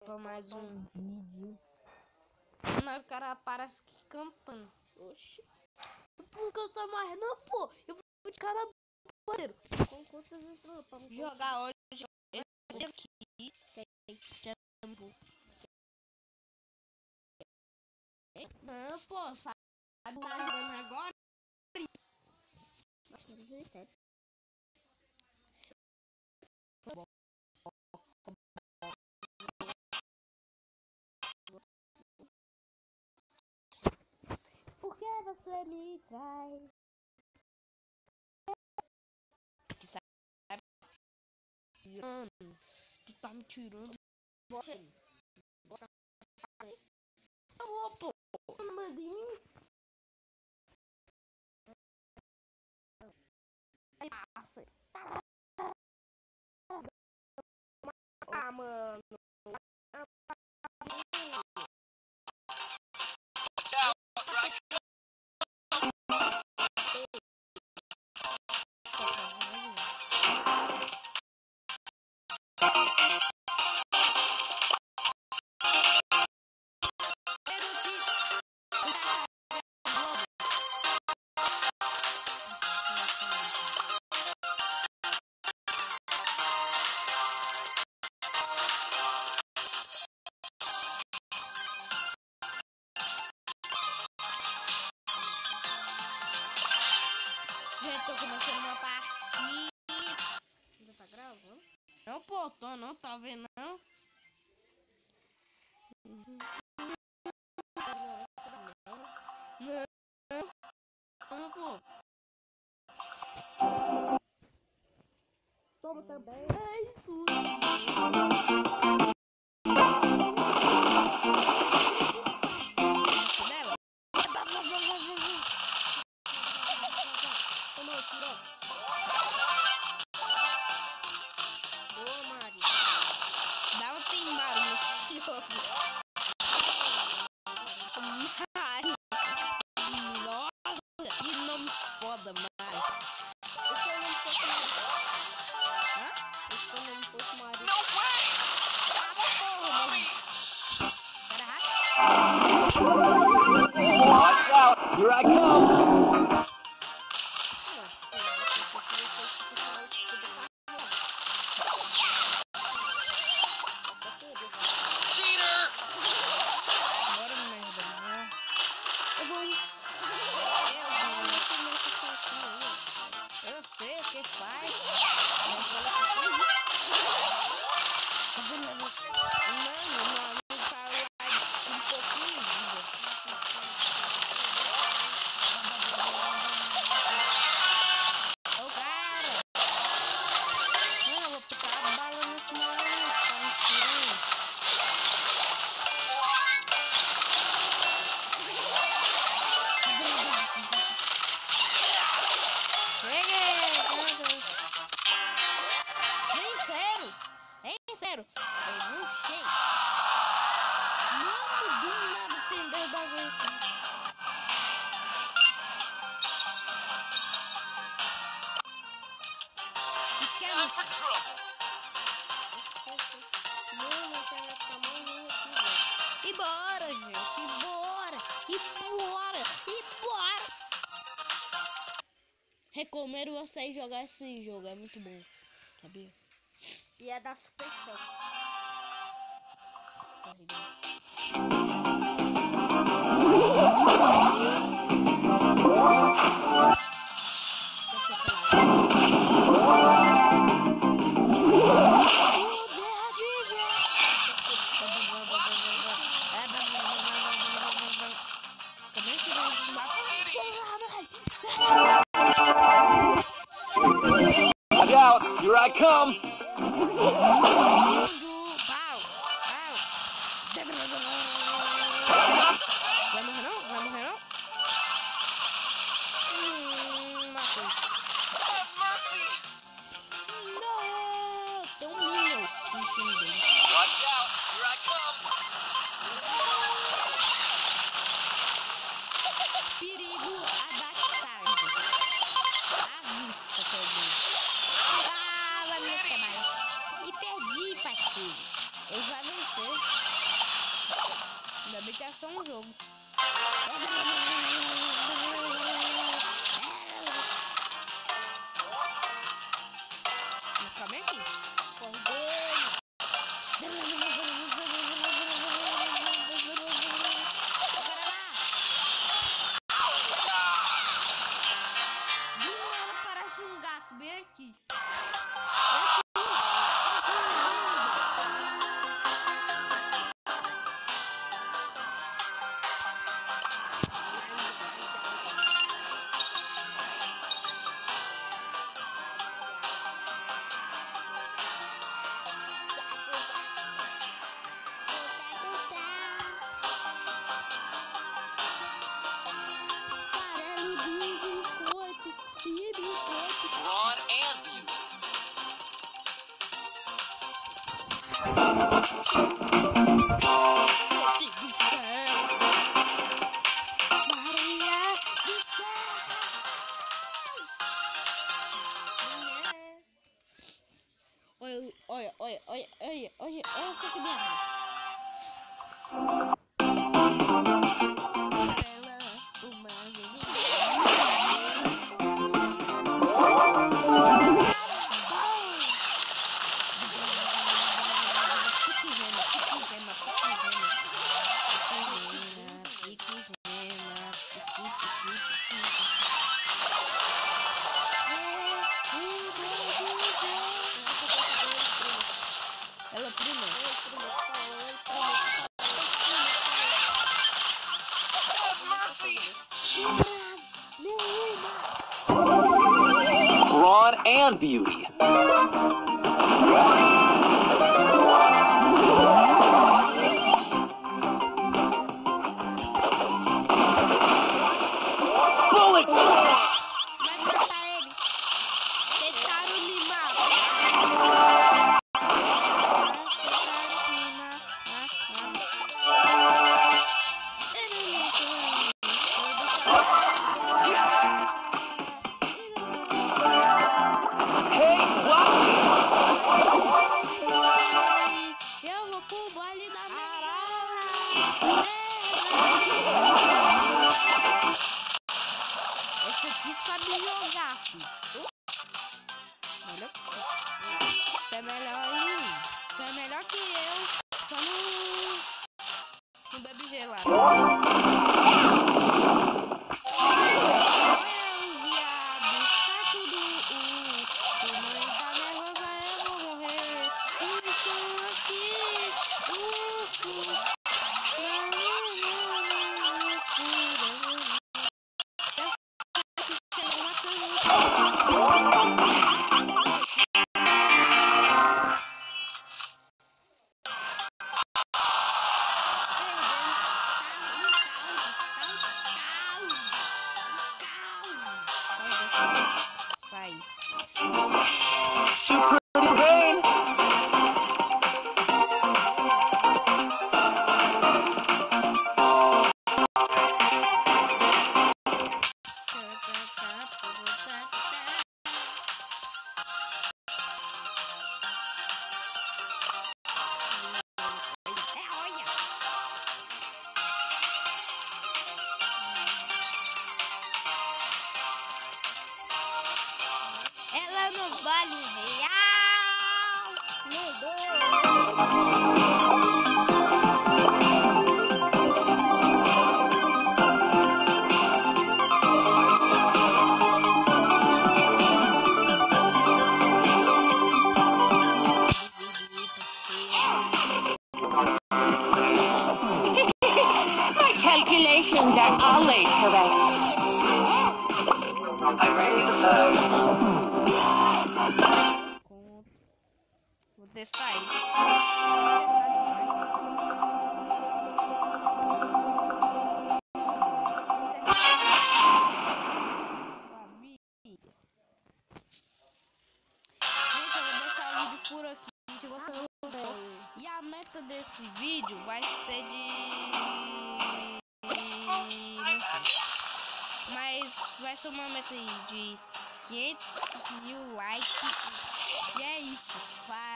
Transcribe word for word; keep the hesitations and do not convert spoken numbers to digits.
pra mais um vídeo. Mas o cara aparece aqui cantando. Oxi. Por que eu tô mais não, pô? Eu vou de cara parceiro. Com quantas entrou pra jogar hoje? Eu aqui. Não, pô, sabe lá jogando agora? Por que você me traz? Que sabe? Tu tá me tirando. Eu vou, pô. Não manda em mim. Ah, mano. Gente, tô começando uma partida. Ainda tá gravando? Não, pô, tô não, tá vendo não? Não, não, pô. Toma também. É isso. Dela. Tomou, tirou. Boa, Mari. Dá um timbaro no jogo. Mari. Nossa, que nome foda, Mari. Esse é o nome fosse Mari. Hã? Esse é o nome fosse Mari. Não vai! Ah, porra, mano. Watch out! Here I come! Cheater! Bora, merda, né? Eu vou ir. Eu sei o que faz. Mano, não, não caiu um pouquinho. Ô, cara. Não, eu vou picar a bala nesse maluco. Tá me tirando. Nem sério. É sério. Eu não sei. Mano, do nada tem dois bagulho aqui. Time for trouble! E bora, gente. E bora. E bora. E bora. Recomendo vocês jogar esse jogo. É muito bom. Sabia? E é da Super Shop. Watch out! Here I come! Vai morrer não? Vai morrer não? Hum, matei. Have mercy! Não! Tem um Minions. Watch out! Here I come! Perigo adaptado. À vista, quer dizer. Ah, vai me quebrar. E só um jogo. Vou ficar bem aqui. Corre dele. Do nada parece um gato bem aqui. Ron and Beauty. Olha, olha, olha, olha, olha, olha, olha só que merda. Ela prima. Have mercy. Nenhuma. Ron and Beauty. Bullets. Vai matar ele. Tentaram me matar. Hey, watch Eu vou pro baile da Mara. Esse aqui sabe jogar, filho. Olha, tá melhor aí. Tá melhor que eu. Só no, no bebe gelado. Olha o viado. Tá tudo. O mãe tá nervosa, eu vou morrer. Isso aqui. Isso. Sai. Too pretty for pain. É, olha. Ela não vale real. Mudou. My calculations are always correct. I'm ready to serve. Vou testar ele. Vou testar demais. Gente, eu vou deixar o vídeo por aqui. Se você gostou. E a meta desse vídeo vai ser de... Não sei. Mas vai ser uma meta aí de quinhentos mil likes. E é isso. Vai.